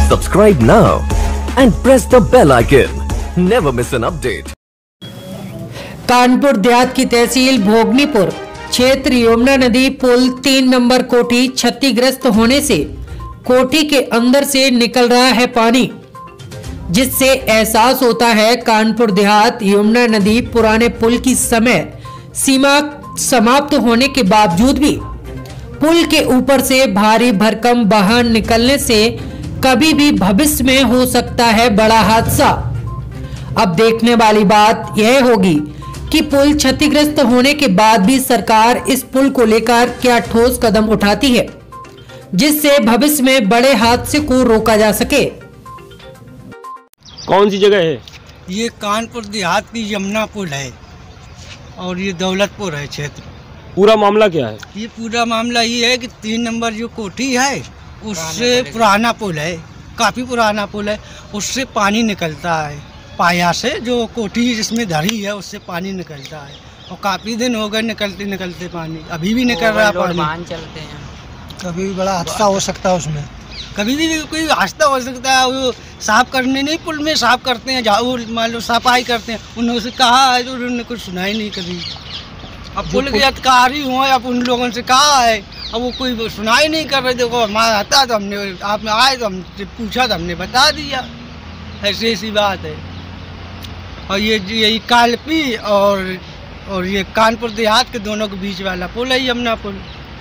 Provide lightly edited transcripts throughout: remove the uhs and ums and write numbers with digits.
Subscribe now and press the bell icon. Never miss an update. Kanpur Dehat की तहसील भोगनीपुर क्षेत्र यमुना नदी पुल 3 number कोठी क्षतिग्रस्त होने से कोठी के अंदर से निकल रहा है पानी, जिससे एहसास होता है कानपुर देहात यमुना नदी पुराने पुल की समय सीमा समाप्त होने के बावजूद भी पुल के ऊपर से भारी भरकम वाहन निकलने से कभी भी भविष्य में हो सकता है बड़ा हादसा। अब देखने वाली बात यह होगी कि पुल क्षतिग्रस्त होने के बाद भी सरकार इस पुल को लेकर क्या ठोस कदम उठाती है, जिससे भविष्य में बड़े हादसे को रोका जा सके। कौन सी जगह है? ये कानपुर देहात की यमुना पुल है और ये दौलतपुर है क्षेत्र। पूरा मामला क्या है? ये पूरा मामला ये है कि 3 नंबर जो कोठी है उससे पुराना पुल है, काफ़ी पुराना पुल है, उससे पानी निकलता है। पाया से जो कोठी जिसमें धरी है उससे पानी निकलता है और काफ़ी दिन हो गए निकलते निकलते पानी, अभी भी निकल रहा है पानी। चलते हैं, कभी भी बड़ा हादसा हो सकता है उसमें, कभी भी कोई हादसा हो सकता है। वो साफ करने नहीं, पुल में साफ करते हैं, झाड़ू मान लो सफाई करते हैं, उन्होंने कहा है तो उन्होंने कुछ सुना ही नहीं कभी। अब पुल के अधिकारी हुए, अब उन लोगों से कहा है, अब वो कोई सुनाई नहीं कर रहे। देखो हमारा आता तो हमने, आप आए तो हमसे पूछा तो हमने बता दिया, ऐसी ऐसी बात है। और ये कालपी और ये कानपुर देहात के दोनों के बीच वाला पुल है यमुना पुल।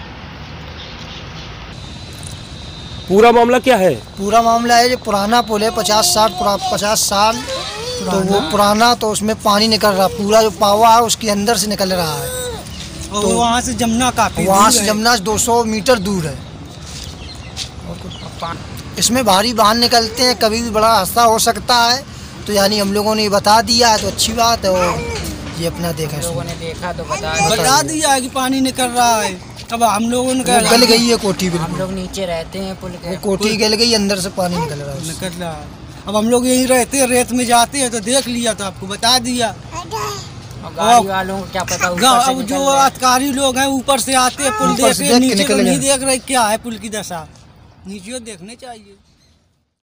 पूरा मामला क्या है? पूरा मामला है जो पुराना पुल है, 50 साल तो वो पुराना, तो उसमें पानी निकल रहा, पूरा जो पावा है उसके अंदर से निकल रहा है। तो वहाँ से जमुना काफी, वहाँ से जमुना 200 मीटर दूर है। इसमें भारी वाहन निकलते हैं, कभी भी बड़ा हादसा हो सकता है। तो यानी हम लोगों ने बता दिया है तो अच्छी बात है, और ये अपना देखा, लोगों ने देखा तो बता दिया है कि पानी निकल रहा है। अब हम लोगों ने गल गई है कोठी, बिल्कुल हम लोग नीचे रहते हैं पुल के, कोठी गल गई, अंदर से पानी निकल रहा है। अब हम लोग यहीं रहते हैं, रेत में जाते हैं तो देख लिया तो आपको बता दिया। गाड़ी वालों को क्या पता, अब जो अधिकारी लोग हैं ऊपर से आते हैं, पुल देख रहे, नीचे नहीं देख रहे क्या है पुल की दशा, नीचे देखने चाहिए।